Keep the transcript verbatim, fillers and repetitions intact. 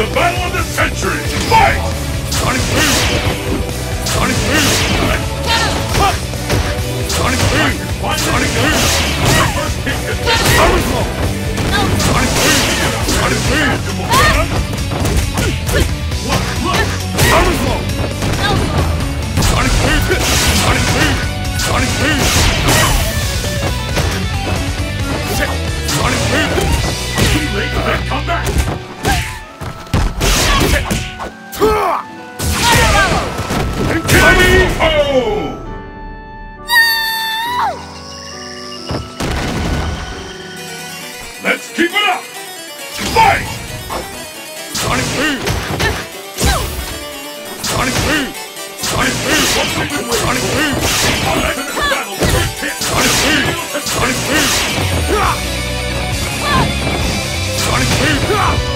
The battle of the century! Fight! Sonic Boom! Sonic Boom! Sonic Boom! Sonic Boom! First kick is Sonic Boom! Sonic Boom! Sonic Boom! Look, look! Sonic Boom! Sonic Boom! Sonic Boom! Sonic Boom! Sonic Boom! Too late for that comeback! Oh! Let's keep it up! Fight! Sonic Boom! Sonic Boom! Sonic Boom! Sonic Boom! Sonic Boom! Sonic Boom! Sonic Boom! Sonic Boom!